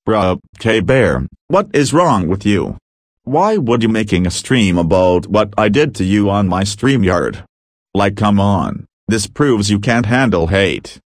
Bruh, Kbear, what is wrong with you? Why would you making a stream about what I did to you on my StreamYard? Like, come on, this proves you can't handle hate.